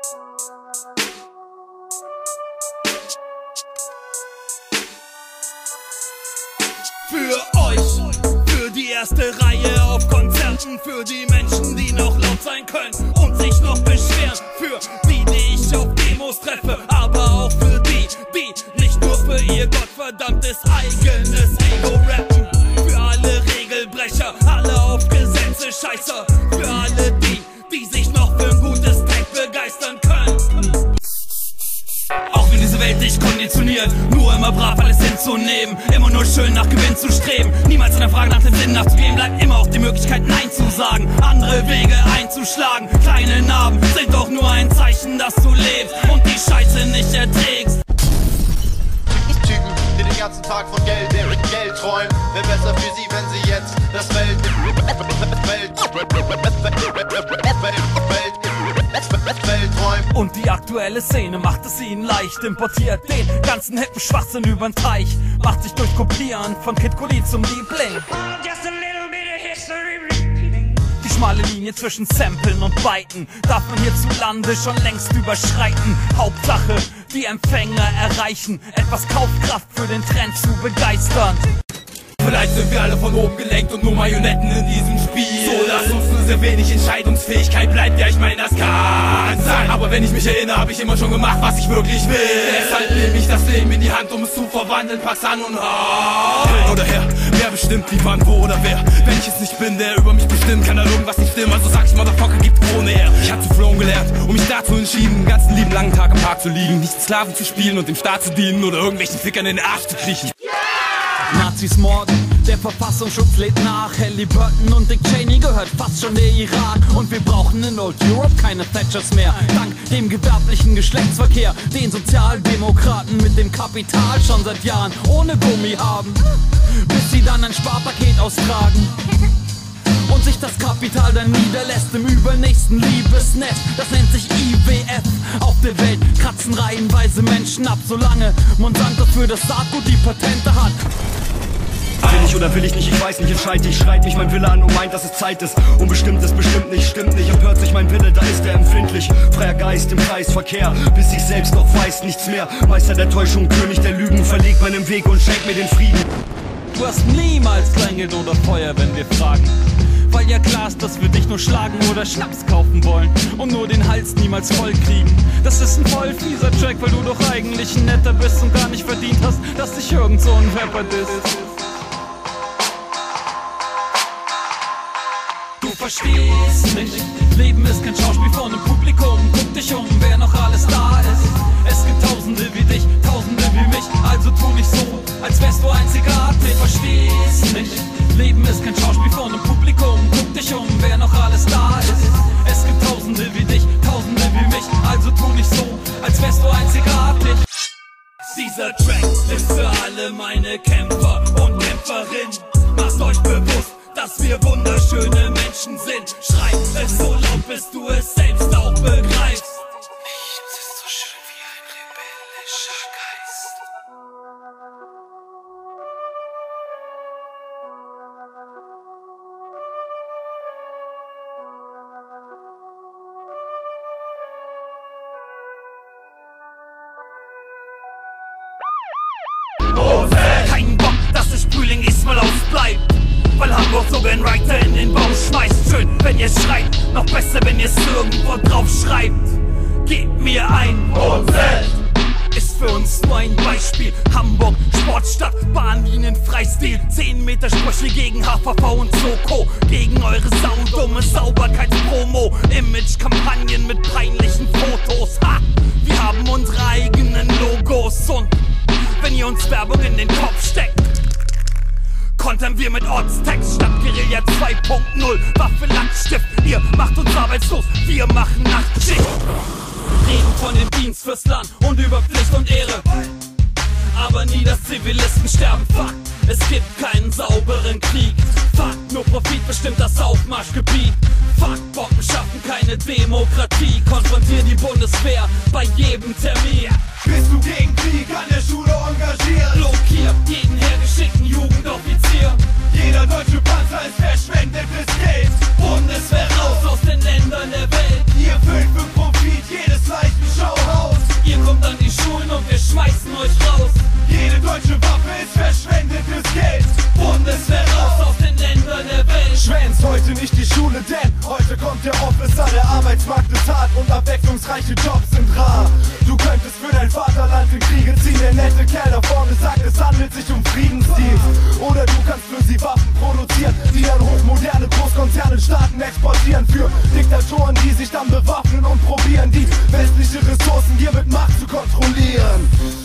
Für euch, für die erste Reihe auf Konzerten, für die Menschen, die noch laut sein können und sich noch beschweren, für die, die ich auf Demos treffe, aber auch für die, die nicht nur für ihr gottverdammtes eigenes Ego rappen, für alle Regelbrecher, alle auf Gesetze Scheißer, für alle die, die sich noch für ein gutes Tag begeistern können. Auch wenn diese Welt dich konditioniert, nur immer brav alles hinzunehmen, immer nur schön nach Gewinn zu streben, niemals in der Frage nach dem Sinn nachzugehen, bleibt immer auch die Möglichkeit Nein zu sagen, andere Wege einzuschlagen. Kleine Narben sind doch nur ein Zeichen, dass du lebst und die Scheiße nicht erträgst. Typen, die den ganzen Tag von Geld träumen, wäre besser für sie, wenn sie jetzt das Welt träumen. Und die aktuelle Szene macht es ihnen leicht, importiert den ganzen hippen Schwachsinn übern Teich, macht sich durch Kopieren von Kid Cudi zum Liebling. Die schmale Linie zwischen Samplen und Biten darf man hierzulande schon längst überschreiten. Hauptsache, die Empfänger erreichen etwas Kaufkraft für den Trend zu begeistern. Vielleicht sind wir alle von oben gelenkt und nur Marionetten in diesem Spiel. So dass uns nur sehr wenig Entscheidungsfähigkeit bleibt, ja ich meine das kann sein. Aber wenn ich mich erinnere, habe ich immer schon gemacht, was ich wirklich will. Deshalb nehme ich das Leben in die Hand, um es zu verwandeln, pack's an und hau. Hin oder her, wer bestimmt wie, wann, wo oder wer. Wenn ich es nicht bin, der über mich bestimmt, kann da irgendwas nicht stimmen. Also sag ich Motherfucker, gibt ohne er. Ich hab zu flowen gelernt und mich dazu entschieden, den ganzen lieben langen Tag im Park zu liegen, nicht Sklaven zu spielen und dem Staat zu dienen oder irgendwelchen Fickern in den Arsch zu kriechen. Nazis morden, der Verfassungsschutz lädt nach. Halliburton und Dick Cheney gehört fast schon der Irak. Und wir brauchen in Old Europe keine Thatchers mehr. Dank dem gewerblichen Geschlechtsverkehr, den Sozialdemokraten mit dem Kapital schon seit Jahren ohne Gummi haben, bis sie dann ein Sparpaket austragen und sich das Kapital dann niederlässt im übernächsten Liebesnest. Das nennt sich IWF. Auf der Welt kratzen reihenweise Menschen ab, solange Monsanto für das Saatgut die Patente hat. Will ich oder will ich nicht, ich weiß nicht, entscheide ich. Schreit mich mein Wille an und meint, dass es Zeit ist. Unbestimmtes bestimmt nicht, stimmt nicht. Empört sich mein Wille, da ist er empfindlich. Freier Geist im Kreisverkehr, bis ich selbst noch weiß, nichts mehr. Meister der Täuschung, König der Lügen, verleg meinen Weg und schenk mir den Frieden. Du hast niemals Kleingeld oder Feuer, wenn wir fragen. Weil ja klar ist, dass wir dich nur schlagen oder Schnaps kaufen wollen und nur den Hals niemals voll kriegen. Das ist ein voll fieser Track, weil du doch eigentlich ein Netter bist und gar nicht verdient hast, dass dich irgend so ein Rapper disst. Du verstehst nicht, Leben ist kein Schauspiel vor einem Publikum. Guck dich um, wer noch alles da ist. Es gibt Tausende wie dich, Tausende wie mich, also tu nicht so, als wärst du einzigartig. Verstehst nicht, Leben ist kein Schauspiel vor einem Publikum. Guck dich um, wer noch alles da ist. Es gibt Tausende wie dich, Tausende wie mich, also tu nicht so, als wärst du einzigartig. Dieser Track ist für alle meine Kämpfer und Kämpferinnen. Macht euch bewusst, dass wir wunderschöne Menschen sind. Schreibt es so laut, bis du es selbst auch begreifst. Nichts ist so schön wie ein rebellischer Geist. Kein Bock, dass es Frühling diesmal ausbleibt, weil Hamburg so den Writer in den Baum schmeißt. Schön, wenn ihr schreibt, noch besser, wenn ihr es irgendwo drauf schreibt. Gebt mir ein OZ. Ist für uns nur ein Beispiel. Hamburg, Sportstadt, Bahnlinien, Freistil. 10 Meter Sprüche gegen HVV und Soko. Gegen eure saudumme Sauberkeitspromo. Image-Kampagnen mit peinlichen Fotos. Ha! Wir haben unsere eigenen Logos. Und wenn ihr uns Werbung in den Kopf steckt, kontern wir mit Ortstext statt Guerilla 2.0. Waffe, Lackstift, ihr macht uns arbeitslos, wir machen Nachtschicht. Reden von dem Dienst fürs Land und über Pflicht und Ehre, aber nie, dass Zivilisten sterben. Fakt, es gibt keinen sauberen Krieg. Fakt, nur Profit bestimmt das Aufmarschgebiet. Fakt, Bomben schaffen keine Demokratie. Konfrontier die Bundeswehr bei jedem Termin. Bist du gegen Krieg an der Schule engagiert? Blockiert jeden hergeschickten Jugendoffizier. Jeder deutsche Panzer ist verschwendetes Geld. Bundeswehr raus aus den Ländern der Welt. Ihr füllt für Profit jedes Leid Officer, der Arbeitsmarkt ist hart und abwechslungsreiche Jobs sind rar. Du könntest für dein Vaterland in Kriege ziehen, der nette Kerl da vorne sagt, es handelt sich um Friedensdienst. Oder du kannst für sie Waffen produzieren, die dann hochmoderne Großkonzerne Staaten exportieren. Für Diktatoren, die sich dann bewaffnen und probieren, die westliche Ressourcengier mit Macht zu kontrollieren.